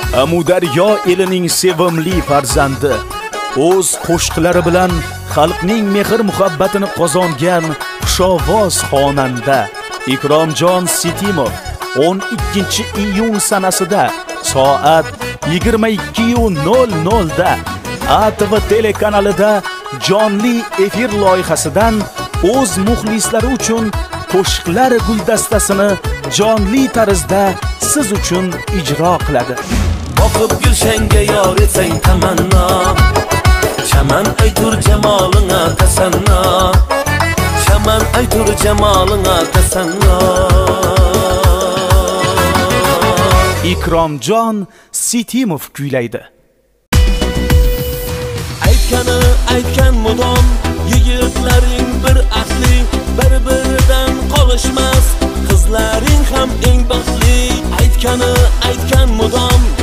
Amudaryo elining sevimli farzandi, o'z qo'shiqlari bilan xalqning mehr muhabbatini qozongan xushovoz xonanda Ikromjon Sitimov 12-iyun sanasida soat 22:00 da ATV telekanalida jonli efir loyihasidan o'z muxlislari uchun qo'shiqlar guldastasini jonli tarzda siz uchun ijro qiladi. Boqib gulshanga yor etsang tamanno, chaman aytur jamolingga tasanno, chaman aytur jamolingga tasanno. Ikromjon Sitimov kuylaydi. Aytgani aytgan mudom, yigitlaring bir ahli, bir-biridan qolishmas, qizlaring ham eng baxtli. Aytgani aytgan mudom,